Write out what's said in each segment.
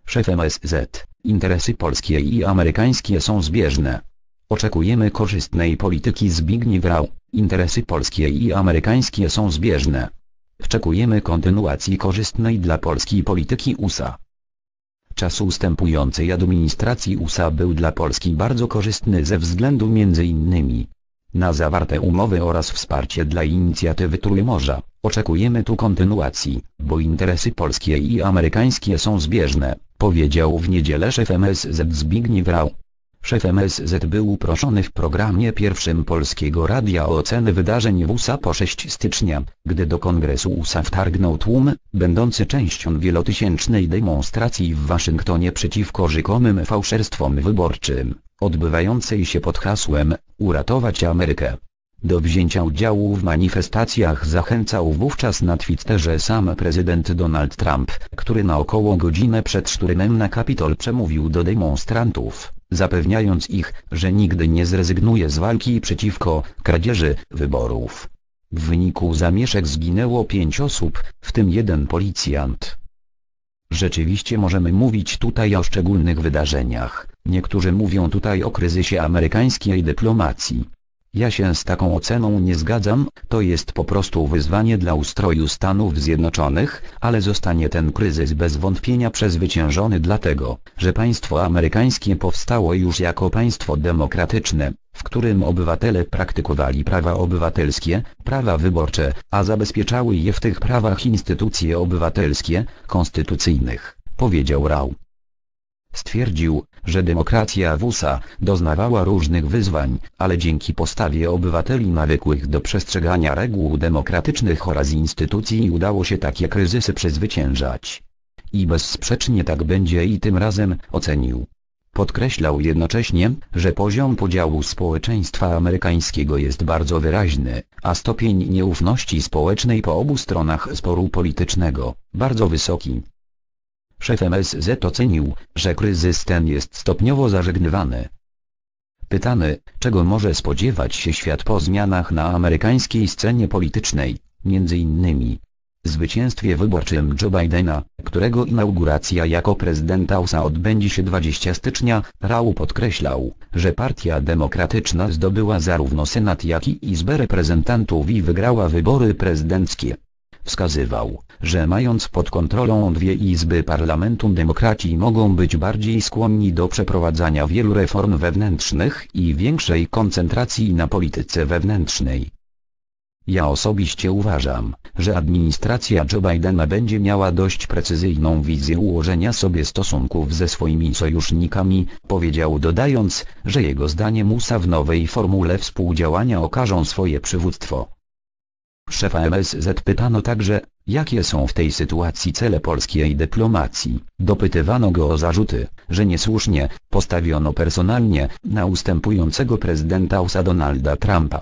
Szef MSZ, interesy polskie i amerykańskie są zbieżne. Oczekujemy korzystnej polityki. Zbigniew Rau, interesy polskie i amerykańskie są zbieżne. Oczekujemy kontynuacji korzystnej dla Polski polityki USA. Czas ustępującej administracji USA był dla Polski bardzo korzystny ze względu m.in. na zawarte umowy oraz wsparcie dla inicjatywy Trójmorza. Oczekujemy tu kontynuacji, bo interesy polskie i amerykańskie są zbieżne, powiedział w niedzielę szef MSZ Zbigniew Rau. Szef MSZ był proszony w programie pierwszym Polskiego Radia o ocenę wydarzeń w USA po 6 stycznia, gdy do Kongresu USA wtargnął tłum, będący częścią wielotysięcznej demonstracji w Waszyngtonie przeciwko rzekomym fałszerstwom wyborczym, odbywającej się pod hasłem „Uratować Amerykę”. Do wzięcia udziału w manifestacjach zachęcał wówczas na Twitterze sam prezydent Donald Trump, który na około godzinę przed szturmem na Kapitol przemówił do demonstrantów, zapewniając ich, że nigdy nie zrezygnuje z walki przeciwko kradzieży wyborów. W wyniku zamieszek zginęło 5 osób, w tym 1 policjant. Rzeczywiście możemy mówić tutaj o szczególnych wydarzeniach. Niektórzy mówią tutaj o kryzysie amerykańskiej dyplomacji. Ja się z taką oceną nie zgadzam, to jest po prostu wyzwanie dla ustroju Stanów Zjednoczonych, ale zostanie ten kryzys bez wątpienia przezwyciężony dlatego, że państwo amerykańskie powstało już jako państwo demokratyczne, w którym obywatele praktykowali prawa obywatelskie, prawa wyborcze, a zabezpieczały je w tych prawach instytucje obywatelskie, konstytucyjnych, powiedział Rau. Stwierdził, że demokracja w USA doznawała różnych wyzwań, ale dzięki postawie obywateli nawykłych do przestrzegania reguł demokratycznych oraz instytucji udało się takie kryzysy przezwyciężać. I bezsprzecznie tak będzie i tym razem, ocenił. Podkreślał jednocześnie, że poziom podziału społeczeństwa amerykańskiego jest bardzo wyraźny, a stopień nieufności społecznej po obu stronach sporu politycznego bardzo wysoki. Szef MSZ ocenił, że kryzys ten jest stopniowo zażegnywany. Pytany, czego może spodziewać się świat po zmianach na amerykańskiej scenie politycznej, m.in. zwycięstwie wyborczym Joe Bidena, którego inauguracja jako prezydenta USA odbędzie się 20 stycznia, Rau podkreślał, że Partia Demokratyczna zdobyła zarówno Senat jak i Izbę Reprezentantów i wygrała wybory prezydenckie. Wskazywał, że mając pod kontrolą 2 izby parlamentu demokraci mogą być bardziej skłonni do przeprowadzania wielu reform wewnętrznych i większej koncentracji na polityce wewnętrznej. Ja osobiście uważam, że administracja Joe Bidena będzie miała dość precyzyjną wizję ułożenia sobie stosunków ze swoimi sojusznikami, powiedział, dodając, że jego zdaniem USA w nowej formule współdziałania okażą swoje przywództwo. Szefa MSZ pytano także, jakie są w tej sytuacji cele polskiej dyplomacji. Dopytywano go o zarzuty, że niesłusznie postawiono personalnie na ustępującego prezydenta USA Donalda Trumpa.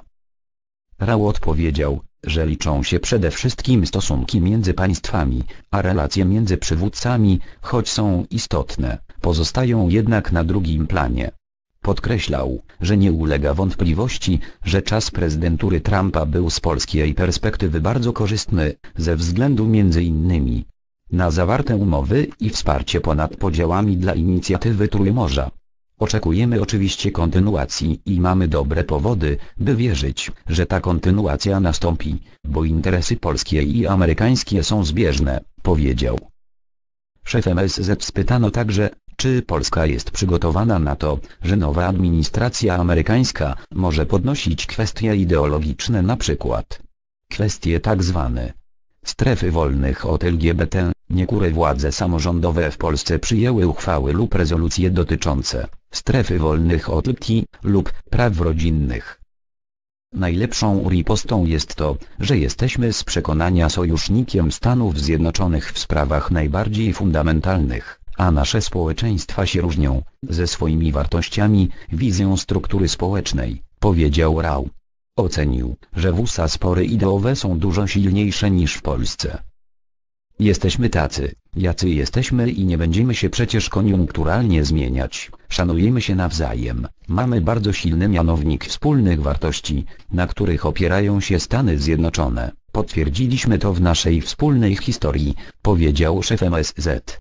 Rau odpowiedział, że liczą się przede wszystkim stosunki między państwami, a relacje między przywódcami, choć są istotne, pozostają jednak na drugim planie. Podkreślał, że nie ulega wątpliwości, że czas prezydentury Trumpa był z polskiej perspektywy bardzo korzystny, ze względu m.in. na zawarte umowy i wsparcie ponad podziałami dla inicjatywy Trójmorza. Oczekujemy oczywiście kontynuacji i mamy dobre powody, by wierzyć, że ta kontynuacja nastąpi, bo interesy polskie i amerykańskie są zbieżne, powiedział. Szef MSZ spytano także, czy Polska jest przygotowana na to, że nowa administracja amerykańska może podnosić kwestie ideologiczne, np. kwestie tzw. strefy wolnych od LGBT. Niektóre władze samorządowe w Polsce przyjęły uchwały lub rezolucje dotyczące strefy wolnych od LGBT lub praw rodzinnych. Najlepszą ripostą jest to, że jesteśmy z przekonania sojusznikiem Stanów Zjednoczonych w sprawach najbardziej fundamentalnych, a nasze społeczeństwa się różnią, ze swoimi wartościami, wizją struktury społecznej, powiedział Rau. Ocenił, że w USA spory ideowe są dużo silniejsze niż w Polsce. Jesteśmy tacy, jacy jesteśmy i nie będziemy się przecież koniunkturalnie zmieniać, szanujemy się nawzajem, mamy bardzo silny mianownik wspólnych wartości, na których opierają się Stany Zjednoczone, potwierdziliśmy to w naszej wspólnej historii, powiedział szef MSZ.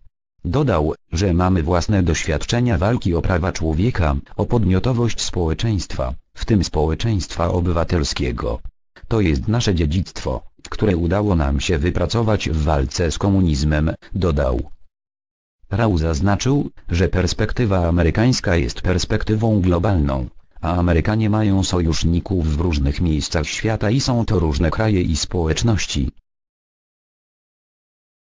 Dodał, że mamy własne doświadczenia walki o prawa człowieka, o podmiotowość społeczeństwa, w tym społeczeństwa obywatelskiego. To jest nasze dziedzictwo, które udało nam się wypracować w walce z komunizmem, dodał. Rau zaznaczył, że perspektywa amerykańska jest perspektywą globalną, a Amerykanie mają sojuszników w różnych miejscach świata i są to różne kraje i społeczności.